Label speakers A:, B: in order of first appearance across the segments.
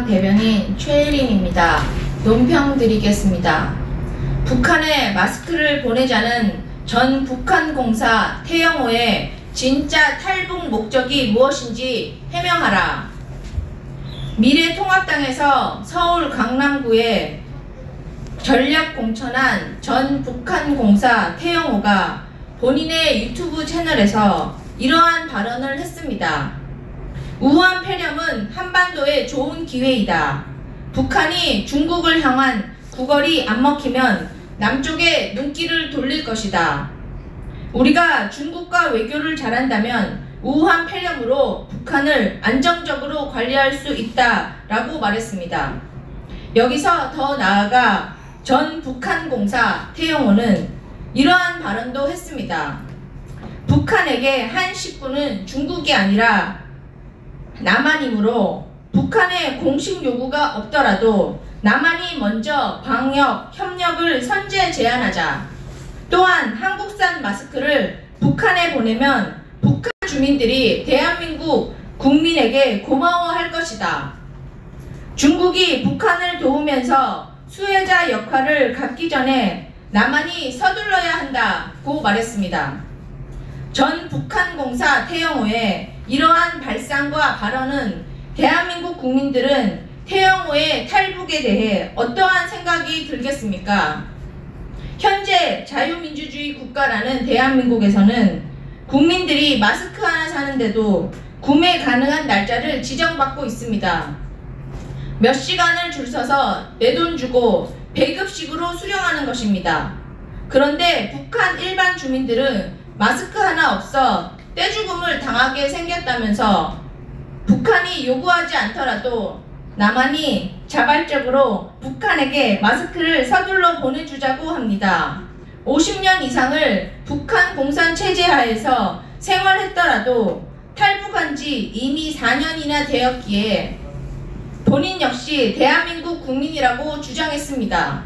A: 대변인 최혜린입니다. 논평 드리겠습니다. 북한에 마스크를 보내자는 전 북한공사 태영호의 진짜 탈북 목적이 무엇인지 해명하라. 미래통합당에서 서울 강남구에 전략 공천한 전 북한공사 태영호가 본인의 유튜브 채널에서 이러한 발언을 했습니다. 우한 폐렴은 한반도의 좋은 기회이다. 북한이 중국을 향한 구걸이 안 먹히면 남쪽에 눈길을 돌릴 것이다. 우리가 중국과 외교를 잘한다면 우한 폐렴으로 북한을 안정적으로 관리할 수 있다라고 말했습니다. 여기서 더 나아가 전 북한공사 태영호는 이러한 발언도 했습니다. 북한에게 한 식구는 중국이 아니라 남한이므로 북한의 공식 요구가 없더라도 남한이 먼저 방역, 협력을 선제 제안하자. 또한 한국산 마스크를 북한에 보내면 북한 주민들이 대한민국 국민에게 고마워할 것이다. 중국이 북한을 도우면서 수혜자 역할을 갖기 전에 남한이 서둘러야 한다고 말했습니다. 전 북한공사 태영호의 이러한 발상과 발언은 대한민국 국민들은 태영호의 탈북에 대해 어떠한 생각이 들겠습니까? 현재 자유민주주의 국가라는 대한민국에서는 국민들이 마스크 하나 사는데도 구매 가능한 날짜를 지정받고 있습니다. 몇 시간을 줄 서서 내 돈 주고 배급식으로 수령하는 것입니다. 그런데 북한 일반 주민들은 마스크 하나 없어 떼죽음을 당하게 생겼다면서 북한이 요구하지 않더라도 남한이 자발적으로 북한에게 마스크를 서둘러 보내주자고 합니다. 50년 이상을 북한 공산 체제 하에서 생활했더라도 탈북한 지 이미 4년이나 되었기에 본인 역시 대한민국 국민이라고 주장했습니다.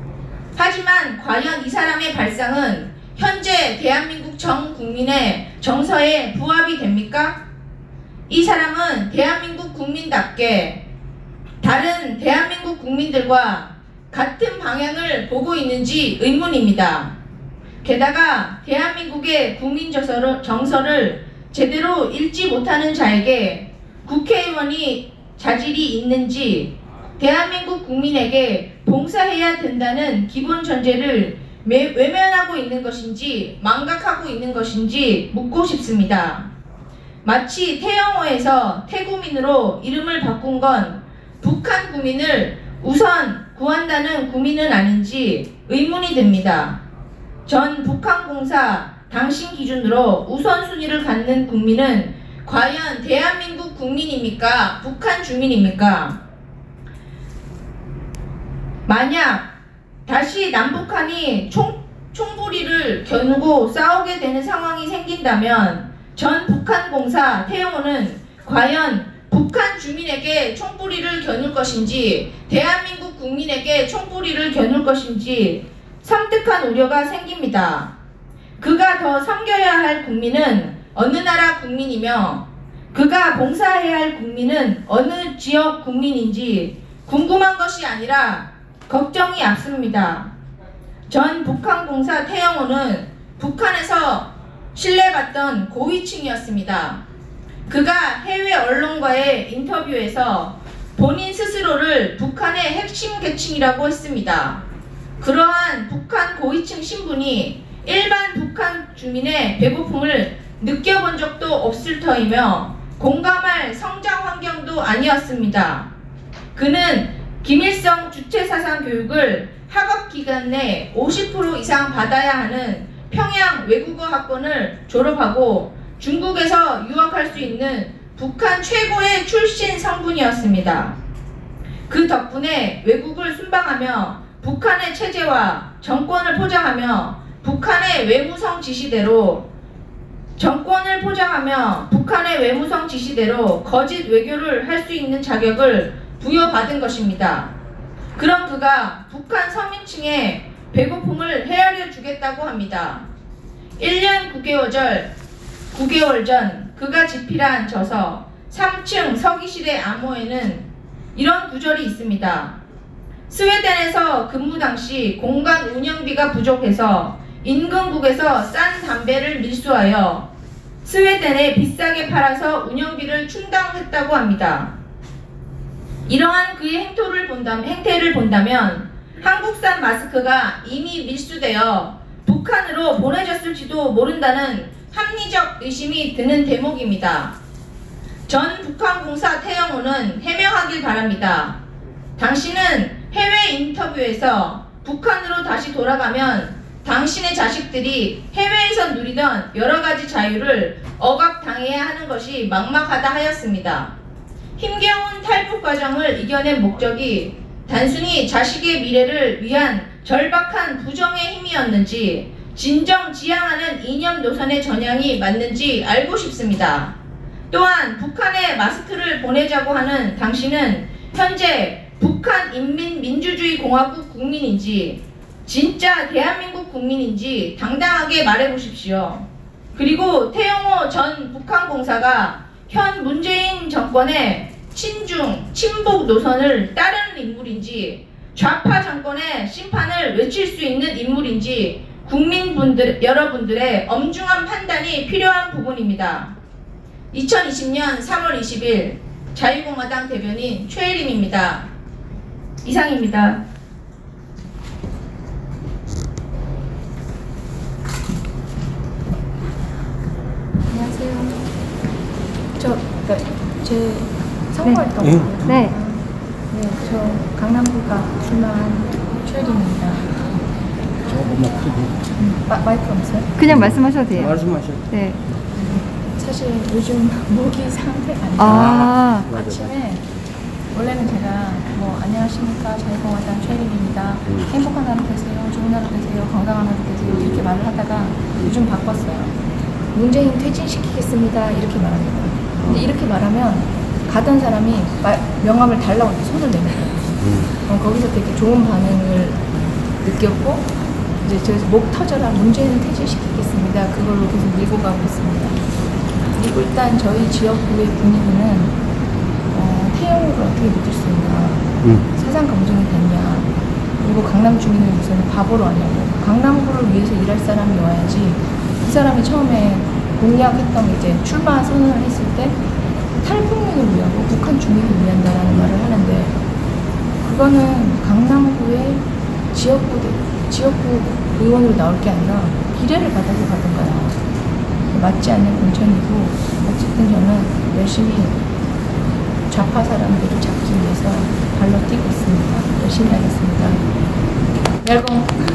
A: 하지만 과연 이 사람의 발상은 현재 대한민국 전 국민의 정서에 부합이 됩니까? 이 사람은 대한민국 국민답게 다른 대한민국 국민들과 같은 방향을 보고 있는지 의문입니다. 게다가 대한민국의 국민 정서를 제대로 읽지 못하는 자에게 국회의원이 자질이 있는지 대한민국 국민에게 봉사해야 된다는 기본 전제를 외면하고 있는 것인지 망각하고 있는 것인지 묻고 싶습니다. 마치 태영호에서 태구민으로 이름을 바꾼 건 북한 구민을 우선 구한다는 구민은 아닌지 의문이 듭니다. 전 북한공사 당신 기준으로 우선순위를 갖는 국민은 과연 대한민국 국민입니까? 북한 주민입니까? 만약 다시 남북한이 총부리를 겨누고 싸우게 되는 상황이 생긴다면 전 북한공사 태영호는 과연 북한 주민에게 총부리를 겨눌 것인지 대한민국 국민에게 총부리를 겨눌 것인지 섬뜩한 우려가 생깁니다. 그가 더 섬겨야 할 국민은 어느 나라 국민이며 그가 봉사해야 할 국민은 어느 지역 국민인지 궁금한 것이 아니라 걱정이 앞섭니다. 전 북한공사 태영호는 북한에서 신뢰받던 고위층이었습니다. 그가 해외 언론과의 인터뷰에서 본인 스스로를 북한의 핵심 계층이라고 했습니다. 그러한 북한 고위층 신분이 일반 북한 주민의 배고픔을 느껴본 적도 없을 터이며 공감할 성장 환경도 아니었습니다. 그는 김일성 주체사상 교육을 학업 기간 내 50% 이상 받아야 하는 평양 외국어 학원을 졸업하고 중국에서 유학할 수 있는 북한 최고의 출신 성분이었습니다. 그 덕분에 외국을 순방하며 북한의 체제와 정권을 포장하며 북한의 외무성 지시대로 거짓 외교를 할 수 있는 자격을 부여받은 것입니다. 그럼 그가 북한 서민층의 배고픔을 헤아려 주겠다고 합니다. 1년 9개월 전 그가 집필한 저서 3층 서기실의 암호에는 이런 구절이 있습니다. 스웨덴에서 근무 당시 공간 운영비가 부족해서 인근국에서 싼 담배를 밀수하여 스웨덴에 비싸게 팔아서 운영비를 충당했다고 합니다. 이러한 그의 행태를 본다면 한국산 마스크가 이미 밀수되어 북한으로 보내졌을지도 모른다는 합리적 의심이 드는 대목입니다. 전 북한공사 태영호는 해명하길 바랍니다. 당신은 해외 인터뷰에서 북한으로 다시 돌아가면 당신의 자식들이 해외에서 누리던 여러가지 자유를 억압당해야 하는 것이 막막하다 하였습니다. 힘겨운 탈북 과정을 이겨낸 목적이 단순히 자식의 미래를 위한 절박한 부정의 힘이었는지 진정 지향하는 이념 노선의 전향이 맞는지 알고 싶습니다. 또한 북한에 마스크를 보내자고 하는 당신은 현재 북한인민민주주의공화국 국민인지 진짜 대한민국 국민인지 당당하게 말해보십시오. 그리고 태영호 전 북한공사가 현 문재인 정권의 친중, 친북 노선을 따르는 인물인지 좌파 정권의 심판을 외칠 수 있는 인물인지 여러분들의 엄중한 판단이 필요한 부분입니다. 2020년 3월 20일 자유공화당 대변인 최혜림입니다. 이상입니다.
B: 안녕하세요. 제 선거했던 거예요.
C: 네.
B: 네, 저 강남구가 출마한 최혜림입니다.
D: 조금만 크게.
B: 마이크 없어요?
C: 그냥 말씀하셔도 돼요.
D: 말씀하셔도
C: 네.
B: 사실 요즘 목이 상태가 안 좋아요.
C: 아,
B: 아침에 원래는 제가 뭐 안녕하십니까 자유공화당 최혜림입니다. 행복한 하루 되세요. 좋은 하루 되세요. 건강한 하루 되세요. 이렇게 말을 하다가 요즘 바꿨어요. 문재인 퇴진시키겠습니다. 이렇게 말합니다. 근데 이렇게 말하면 가던 사람이 명함을 달라고 이렇게 손을 내밀어요. 거기서 되게 좋은 반응을 느꼈고 이제 저 목 터져라 문재인 퇴진시키겠습니다. 그걸로 계속 밀고 가고 있습니다. 그리고 일단 저희 지역구의 분위기는 태영호를 어떻게 믿을 수 있나, 사상 검증이 됐냐, 그리고 강남 주민을 무슨 바보로 하냐고, 강남구를 위해서 일할 사람이 와야지. 이 사람이 처음에 공약했던 게 이제 출마 선언을 했을 때 탈북민을 위하고 북한 주민을 위한다라는 말을 하는데, 그거는 강남구의 지역구 의원으로 나올 게 아니라 비례를 받아서 가던가요. 맞지 않는 공천이고, 어쨌든 저는 열심히 좌파 사람들을 잡기 위해서 발로 뛰고 있습니다. 열심히 하겠습니다. 멸공.